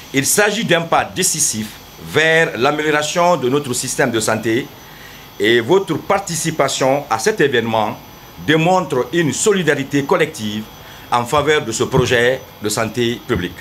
Il s'agit d'un pas décisif vers l'amélioration de notre système de santé et votre participation à cet événement démontre une solidarité collective en faveur de ce projet de santé publique.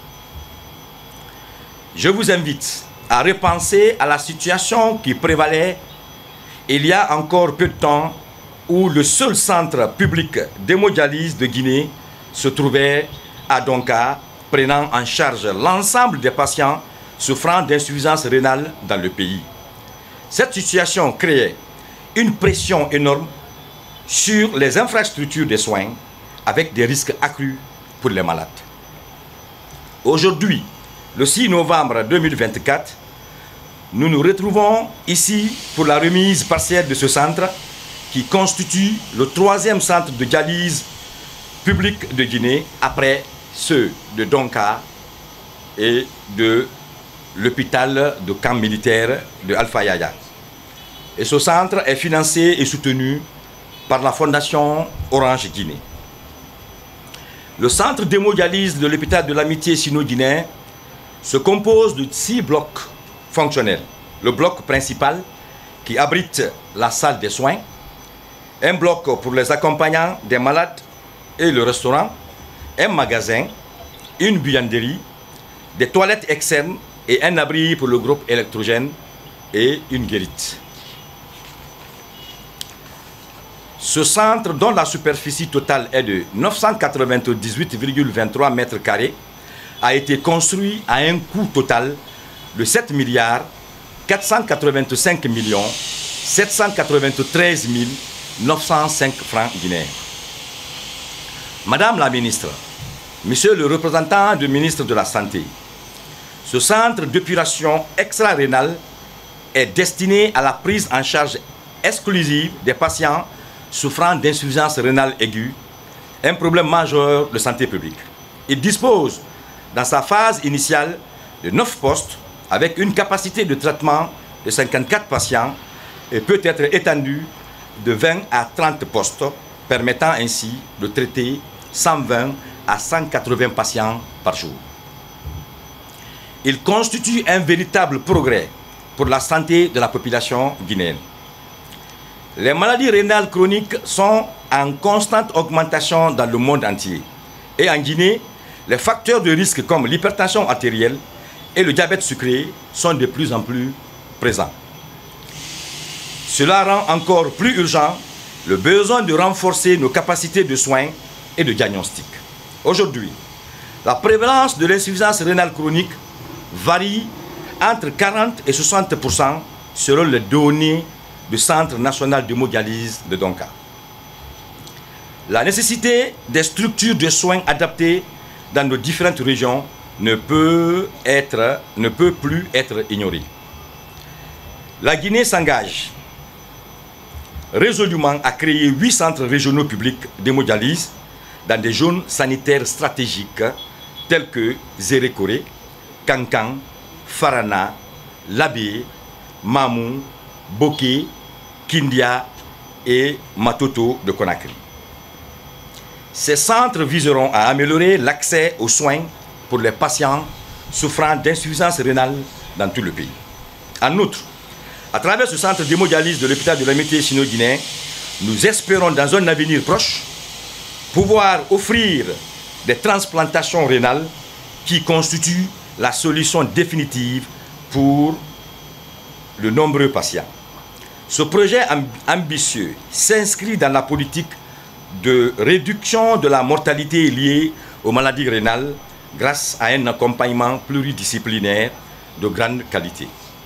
Je vous invite à repenser à la situation qui prévalait il y a encore peu de temps où le seul centre public d'hémodialyse de Guinée se trouvait à Donka, prenant en charge l'ensemble des patients souffrant d'insuffisance rénale dans le pays. Cette situation créait une pression énorme sur les infrastructures de soins avec des risques accrus pour les malades. Aujourd'hui, le 6 novembre 2024, nous nous retrouvons ici pour la remise partielle de ce centre qui constitue le 3e centre de dialyse public de Guinée après ceux de Donka et de l'hôpital de camp militaire de Alpha Yaya. Et ce centre est financé et soutenu par la Fondation Orange Guinée. Le centre d'hémodialyse de l'hôpital de l'Amitié sino-guinéen se compose de 6 blocs fonctionnels. Le bloc principal qui abrite la salle des soins, un bloc pour les accompagnants des malades et le restaurant, un magasin, une buanderie, des toilettes externes et un abri pour le groupe électrogène et une guérite. Ce centre, dont la superficie totale est de 998,23 mètres carrés, a été construit à un coût total de 7 milliards 485 millions 793 905 francs guinéens. Madame la ministre, Monsieur le représentant du ministre de la Santé, ce centre d'épuration extra-rénale est destiné à la prise en charge exclusive des patients souffrant d'insuffisance rénale aiguë, un problème majeur de santé publique. Il dispose, dans sa phase initiale, de 9 postes avec une capacité de traitement de 54 patients et peut être étendu de 20 à 30 postes, permettant ainsi de traiter 120 à 180 patients par jour. Il constitue un véritable progrès pour la santé de la population guinéenne. Les maladies rénales chroniques sont en constante augmentation dans le monde entier. Et en Guinée, les facteurs de risque comme l'hypertension artérielle et le diabète sucré sont de plus en plus présents. Cela rend encore plus urgent le besoin de renforcer nos capacités de soins et de diagnostic. Aujourd'hui, la prévalence de l'insuffisance rénale chronique varie entre 40 et 60% selon les données du Centre national d'hémodialyse de Donka. La nécessité des structures de soins adaptées dans nos différentes régions ne peut plus être ignorée. La Guinée s'engage résolument à créer 8 centres régionaux publics d'hémodialyse dans des zones sanitaires stratégiques telles que Zérékoré, Kankan, Farana, Labé, Mamou, Boké, Kindia et Matoto de Conakry. Ces centres viseront à améliorer l'accès aux soins pour les patients souffrant d'insuffisance rénale dans tout le pays. En outre, à travers ce centre d'hémodialyse de l'hôpital de l'Amitié sino-guinéen, nous espérons dans un avenir proche pouvoir offrir des transplantations rénales qui constituent la solution définitive pour de nombreux patients. Ce projet ambitieux s'inscrit dans la politique de réduction de la mortalité liée aux maladies rénales grâce à un accompagnement pluridisciplinaire de grande qualité.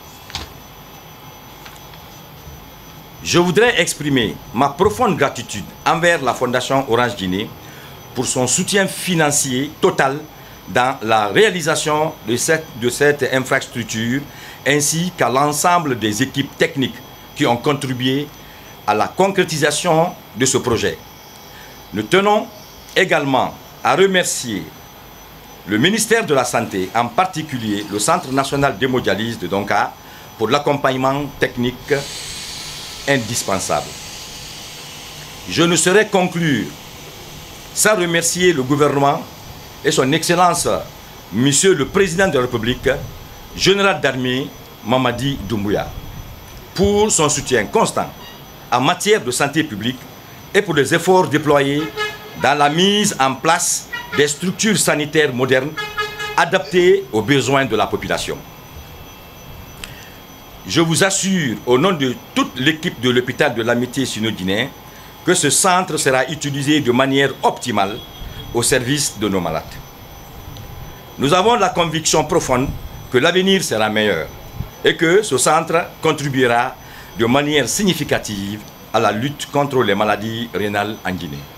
Je voudrais exprimer ma profonde gratitude envers la Fondation Orange Guinée pour son soutien financier total dans la réalisation de cette infrastructure ainsi qu'à l'ensemble des équipes techniques qui ont contribué à la concrétisation de ce projet. Nous tenons également à remercier le ministère de la Santé, en particulier le Centre national d'hémodialyse de Donka, pour l'accompagnement technique indispensable. Je ne saurais conclure sans remercier le gouvernement et son Excellence, Monsieur le Président de la République, général d'armée Mamadi Doumbouya, pour son soutien constant en matière de santé publique et pour les efforts déployés dans la mise en place des structures sanitaires modernes adaptées aux besoins de la population. Je vous assure, au nom de toute l'équipe de l'hôpital de l'Amitié Sino-Guinéen, que ce centre sera utilisé de manière optimale au service de nos malades. Nous avons la conviction profonde que l'avenir sera meilleur et que ce centre contribuera de manière significative à la lutte contre les maladies rénales en Guinée.